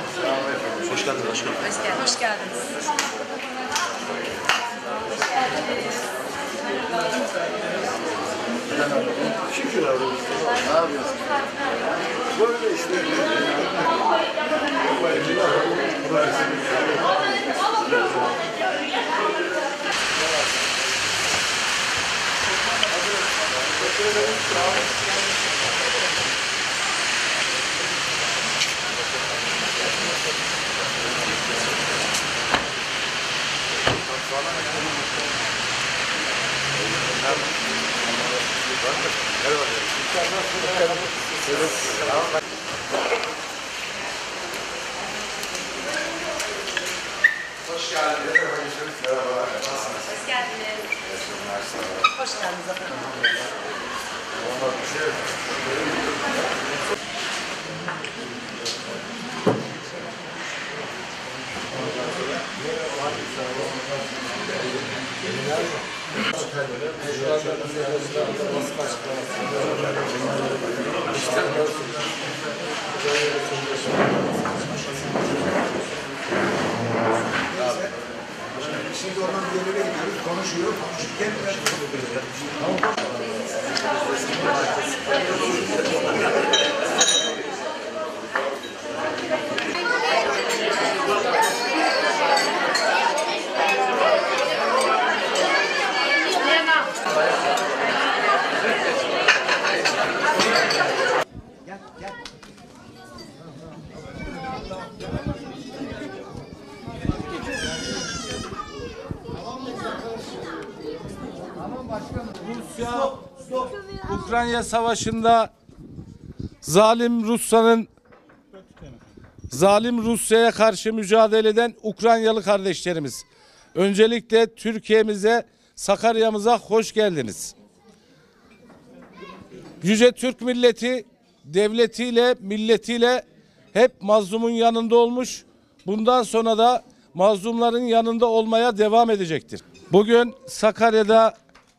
Hoş geldiniz başkanım. Hoş geldiniz. Şükür abi. Ne yapıyorsun? Böyle işte. Hoş geldiniz. Merhabalar. Nasılsınız? Hoş geldiniz. Hoş geldiniz efendim. Şimdi oradan bir yerlere gidiyoruz, konuşuyor, konuşurken gel. Rusya-Ukrayna savaşında zalim Rusya'ya karşı mücadele eden Ukraynalı kardeşlerimiz. Öncelikle Türkiye'mize, Sakarya'mıza hoş geldiniz. Yüce Türk milleti devletiyle, milletiyle hep mazlumun yanında olmuş. Bundan sonra da mazlumların yanında olmaya devam edecektir. Bugün Sakarya'da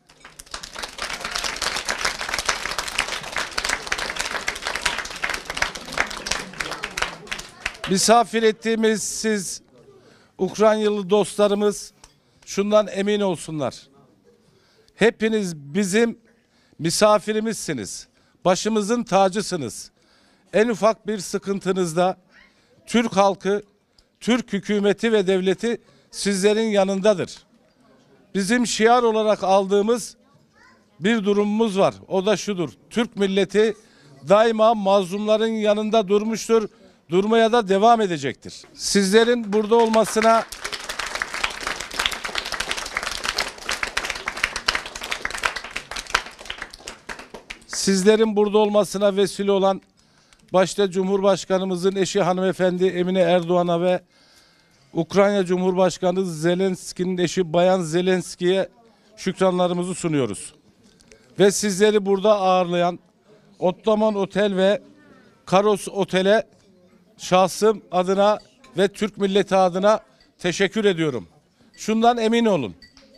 misafir ettiğimiz siz Ukraynalı dostlarımız şundan emin olsunlar. Hepiniz bizim misafirimizsiniz. Başımızın tacısınız. En ufak bir sıkıntınızda Türk halkı, Türk hükümeti ve devleti sizlerin yanındadır. Bizim şiar olarak aldığımız bir durumumuz var. O da şudur. Türk milleti daima mazlumların yanında durmuştur. Durmaya da devam edecektir. Sizlerin burada olmasına vesile olan başta Cumhurbaşkanımızın eşi hanımefendi Emine Erdoğan'a ve Ukrayna Cumhurbaşkanı Zelenski'nin eşi Bayan Zelenski'ye şükranlarımızı sunuyoruz. Ve sizleri burada ağırlayan Ottoman Otel ve Karos Otel'e şahsım adına ve Türk milleti adına teşekkür ediyorum. Şundan emin olun.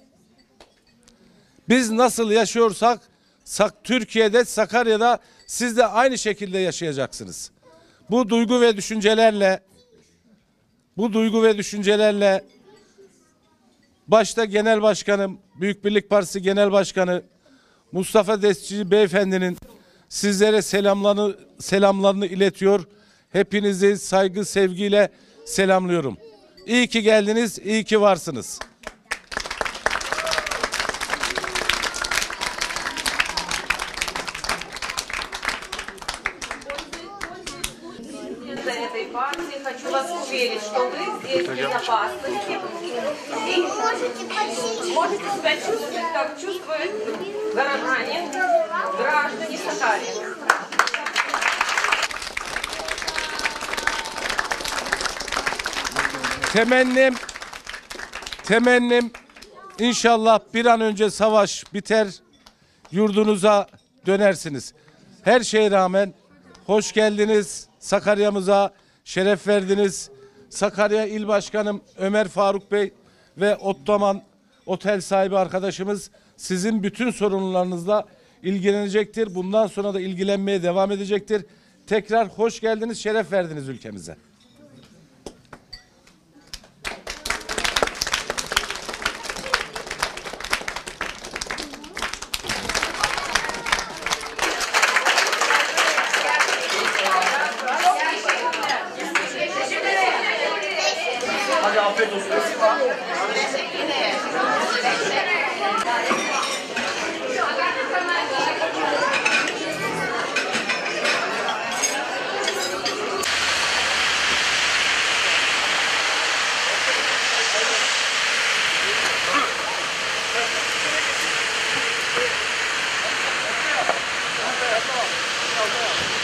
Biz nasıl yaşıyorsak Türkiye'de, Sakarya'da siz de aynı şekilde yaşayacaksınız. Bu duygu ve düşüncelerle başta Genel Başkanım, Büyük Birlik Partisi Genel Başkanı Mustafa Destici Beyefendinin sizlere selamlarını iletiyor. Hepinizi saygı, sevgiyle selamlıyorum. İyi ki geldiniz, iyi ki varsınız. Этой партии хочу вас уверить, что вы здесь в безопасности и можете себя чувствовать, как чувствуют горожане, граждане Сакарии. Temennim inşallah bir an önce savaş biter, yurdunuza dönersiniz. Her şeye rağmen hoş geldiniz Sakarya'mıza, şeref verdiniz. Sakarya İl Başkanım Ömer Faruk Bey ve Ottoman Otel sahibi arkadaşımız sizin bütün sorunlarınızla ilgilenecektir. Bundan sonra da ilgilenmeye devam edecektir. Tekrar hoş geldiniz, şeref verdiniz ülkemize. Afiyet olsun. Tamam.